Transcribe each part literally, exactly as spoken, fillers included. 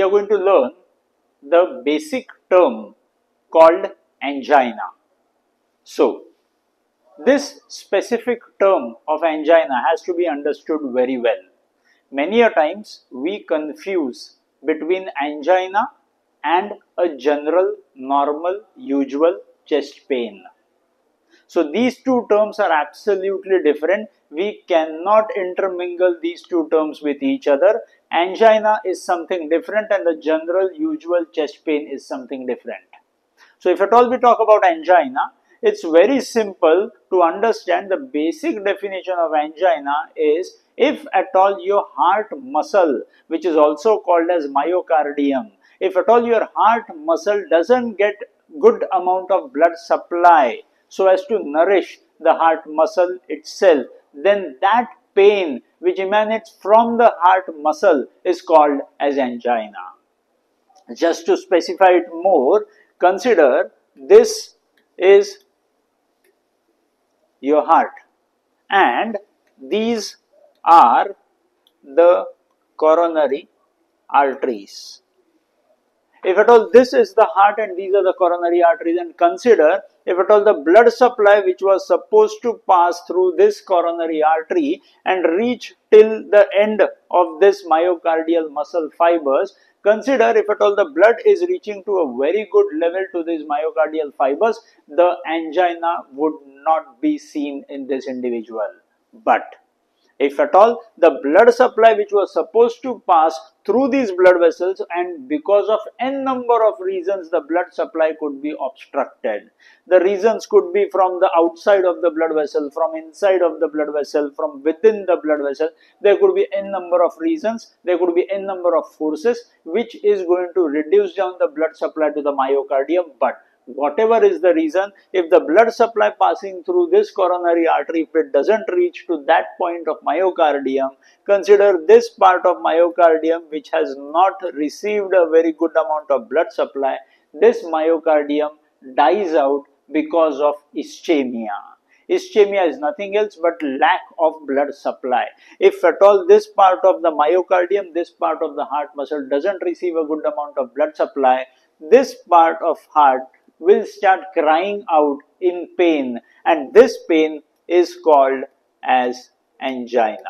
are going to learn the basic term called angina. So, this specific term of angina has to be understood very well. Many a times we confuse between angina and a general, normal, usual chest pain. So these two terms are absolutely different. We cannot intermingle these two terms with each other. Angina is something different and the general, usual chest pain is something different. So if at all we talk about angina, it's very simple to understand. The basic definition of angina is if at all your heart muscle, which is also called as myocardium, if at all your heart muscle doesn't get good amount of blood supply so as to nourish the heart muscle itself, then that pain which emanates from the heart muscle is called as angina. Just to specify it more, consider this is your heart and these are the coronary arteries. If at all this is the heart and these are the coronary arteries, and consider if at all the blood supply which was supposed to pass through this coronary artery and reach till the end of this myocardial muscle fibers, consider if at all the blood is reaching to a very good level to these myocardial fibers, the angina would not be seen in this individual. But if at all the blood supply which was supposed to pass through these blood vessels and because of n number of reasons the blood supply could be obstructed. The reasons could be from the outside of the blood vessel, from inside of the blood vessel, from within the blood vessel. There could be n number of reasons, there could be n number of forces which is going to reduce down the blood supply to the myocardium. But whatever is the reason, if the blood supply passing through this coronary artery, if it doesn't reach to that point of myocardium, consider this part of myocardium which has not received a very good amount of blood supply, this myocardium dies out because of ischemia. Ischemia is nothing else but lack of blood supply. If at all this part of the myocardium, this part of the heart muscle doesn't receive a good amount of blood supply, this part of heart will start crying out in pain, and this pain is called as angina.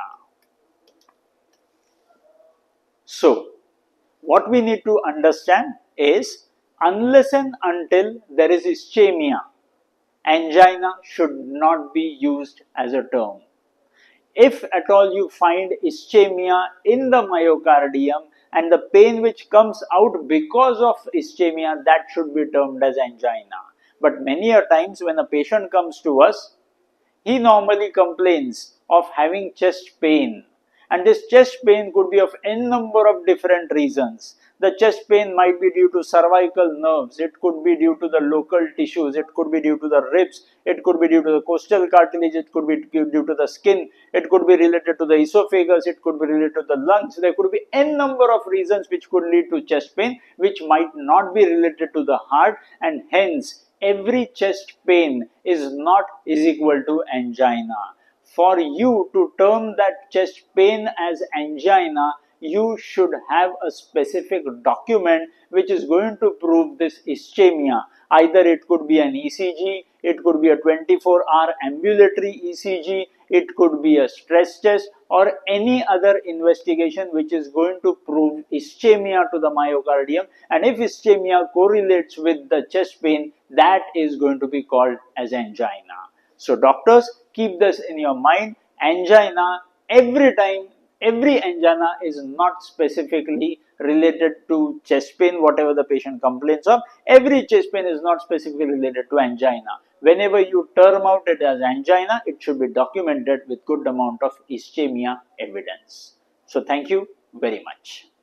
So, what we need to understand is unless and until there is ischemia, angina should not be used as a term. If at all you find ischemia in the myocardium, and the pain which comes out because of ischemia, that should be termed as angina. But many a times when a patient comes to us, he normally complains of having chest pain. And this chest pain could be of n number of different reasons. The chest pain might be due to cervical nerves, it could be due to the local tissues, it could be due to the ribs, it could be due to the costal cartilage, it could be due to the skin, it could be related to the esophagus, it could be related to the lungs. There could be n number of reasons which could lead to chest pain, which might not be related to the heart, and hence every chest pain is not is equal to angina. For you to term that chest pain as angina, you should have a specific document which is going to prove this ischemia. Either it could be an E C G, it could be a twenty-four hour ambulatory E C G, it could be a stress test or any other investigation which is going to prove ischemia to the myocardium. And if ischemia correlates with the chest pain, that is going to be called as angina. So doctors, keep this in your mind. Angina, every time, every angina is not specifically related to chest pain, whatever the patient complains of. Every chest pain is not specifically related to angina. Whenever you term out it as angina, it should be documented with good amount of ischemia evidence. So thank you very much.